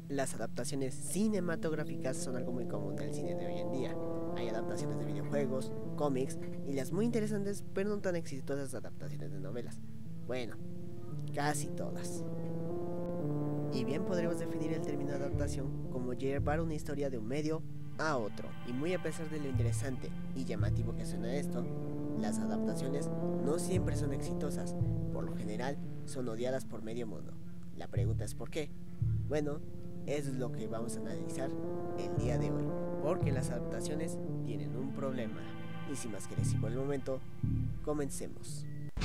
Las adaptaciones cinematográficas son algo muy común del cine de hoy en día. Hay adaptaciones de videojuegos, cómics y las muy interesantes pero no tan exitosas adaptaciones de novelas. Bueno, casi todas. Y bien podremos definir el término adaptación como llevar una historia de un medio a otro. Y muy a pesar de lo interesante y llamativo que suena esto, las adaptaciones no siempre son exitosas. Por lo general son odiadas por medio mundo. La pregunta es ¿por qué? Bueno, eso es lo que vamos a analizar el día de hoy, porque las adaptaciones tienen un problema. Y sin más que decir por el momento, comencemos.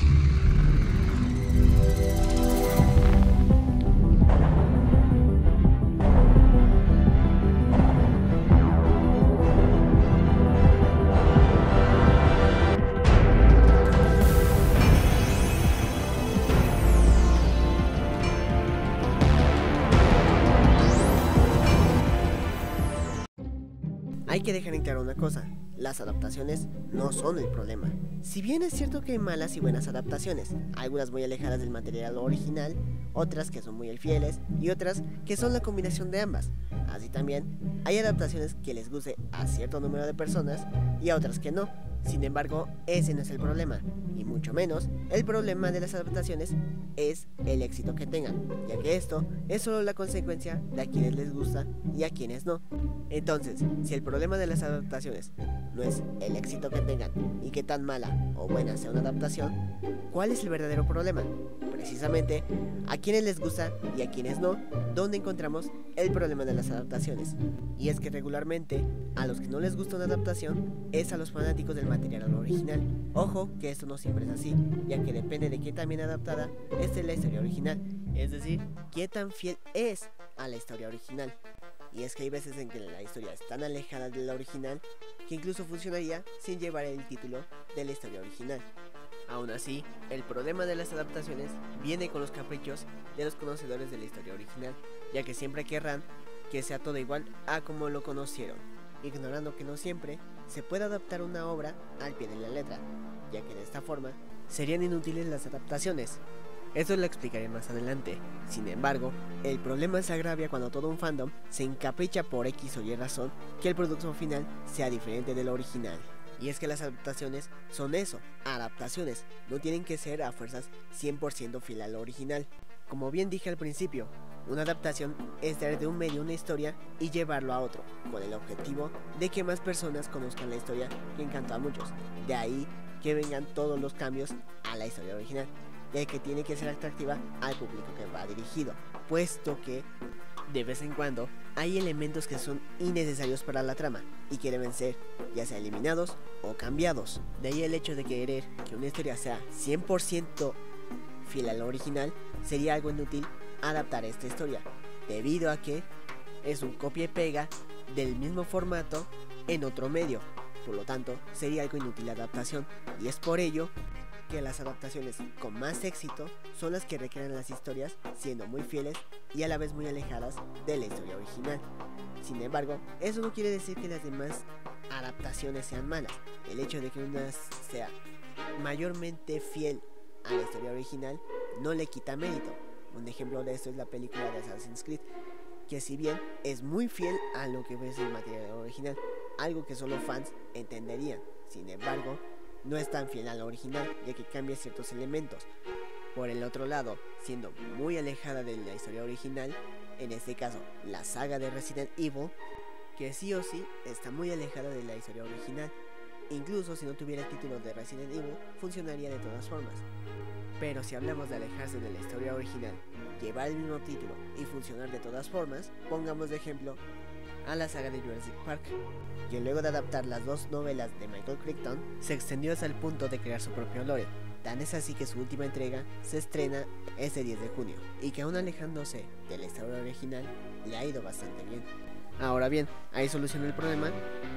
Hay que dejar en claro una cosa, las adaptaciones no son el problema. Si bien es cierto que hay malas y buenas adaptaciones, algunas muy alejadas del material original, otras que son muy fieles y otras que son la combinación de ambas. Así también, hay adaptaciones que les guste a cierto número de personas y a otras que no. Sin embargo, ese no es el problema, y mucho menos, el problema de las adaptaciones es el éxito que tengan, ya que esto es solo la consecuencia de a quienes les gusta y a quienes no. Entonces, si el problema de las adaptaciones no es el éxito que tengan y qué tan mala o buena sea una adaptación, ¿cuál es el verdadero problema? Precisamente, a quienes les gusta y a quienes no, ¿dónde encontramos el problema de las adaptaciones? Y es que regularmente, a los que no les gusta una adaptación, es a los fanáticos del material original. Ojo que esto no siempre es así, ya que depende de qué tan bien adaptada esté la historia original, es decir, qué tan fiel es a la historia original. Y es que hay veces en que la historia es tan alejada de la original que incluso funcionaría sin llevar el título de la historia original. Aún así, el problema de las adaptaciones viene con los caprichos de los conocedores de la historia original, ya que siempre querrán que sea todo igual a como lo conocieron, ignorando que no siempre se puede adaptar una obra al pie de la letra, ya que de esta forma serían inútiles las adaptaciones. Esto lo explicaré más adelante. Sin embargo, el problema se agravia cuando todo un fandom se encapricha por X o Y razón que el producto final sea diferente del original. Y es que las adaptaciones son eso, adaptaciones, no tienen que ser a fuerzas 100% fiel al original. Como bien dije al principio, una adaptación es traer de un medio una historia y llevarlo a otro, con el objetivo de que más personas conozcan la historia que encantó a muchos. De ahí que vengan todos los cambios a la historia original, ya que tiene que ser atractiva al público que va dirigido, puesto que de vez en cuando hay elementos que son innecesarios para la trama y que deben ser ya sea eliminados o cambiados. De ahí el hecho de querer que una historia sea 100% fiel al original sería algo inútil adaptar esta historia, debido a que es un copia y pega del mismo formato en otro medio. Por lo tanto, sería algo inútil la adaptación, y es por ello que las adaptaciones con más éxito son las que recrean las historias siendo muy fieles y a la vez muy alejadas de la historia original. Sin embargo, eso no quiere decir que las demás adaptaciones sean malas. El hecho de que una sea mayormente fiel a la historia original no le quita mérito. Un ejemplo de esto es la película de Assassin's Creed, que si bien es muy fiel a lo que es el material original, algo que solo fans entenderían. Sin embargo, no es tan fiel a la original, ya que cambia ciertos elementos. Por el otro lado, siendo muy alejada de la historia original, en este caso la saga de Resident Evil, que sí o sí está muy alejada de la historia original. Incluso si no tuviera el título de Resident Evil, funcionaría de todas formas. Pero si hablamos de alejarse de la historia original, llevar el mismo título y funcionar de todas formas, pongamos de ejemplo a la saga de Jurassic Park, que luego de adaptar las dos novelas de Michael Crichton, se extendió hasta el punto de crear su propio lore. Tan es así que su última entrega se estrena este 10 de junio, y que aún alejándose de la historia original, le ha ido bastante bien. Ahora bien, ¿hay solución al problema?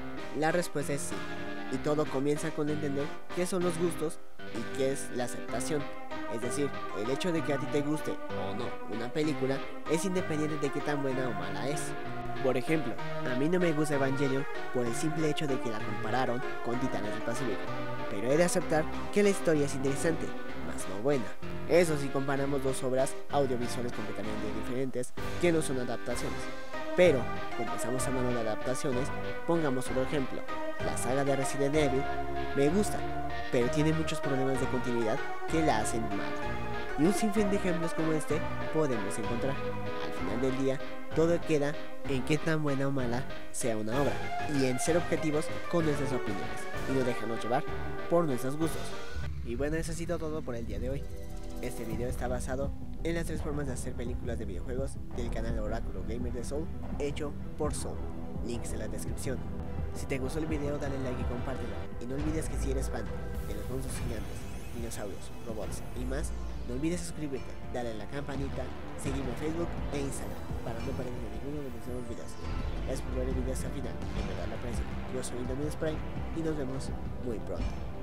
La respuesta es sí, y todo comienza con entender qué son los gustos y qué es la aceptación. Es decir, el hecho de que a ti te guste o no una película es independiente de qué tan buena o mala es. Por ejemplo, a mí no me gusta Evangelion por el simple hecho de que la compararon con Titanes del Pacífico, pero he de aceptar que la historia es interesante, más no buena. Eso si comparamos dos obras audiovisuales completamente diferentes que no son adaptaciones. Pero, como estamos hablando de adaptaciones, pongamos otro ejemplo. La saga de Resident Evil me gusta, pero tiene muchos problemas de continuidad que la hacen mala. Y un sinfín de ejemplos como este podemos encontrar. Al final del día, todo queda en qué tan buena o mala sea una obra, y en ser objetivos con nuestras opiniones, y no dejarnos llevar por nuestros gustos. Y bueno, eso ha sido todo por el día de hoy. Este video está basado en las 3 formas de hacer películas de videojuegos del canal Oráculo Gamer de Soul, hecho por Soul. Links en la descripción. Si te gustó el video, dale like y compártelo. Y no olvides que si eres fan de los monstruos gigantes, dinosaurios, robots y más, no olvides suscribirte, darle a la campanita, seguirme en Facebook e Instagram para no perderte ninguno de mis nuevos videos. Gracias por ver el video hasta el final, en verdad lo aprecio. Yo soy Indominus Prime y nos vemos muy pronto.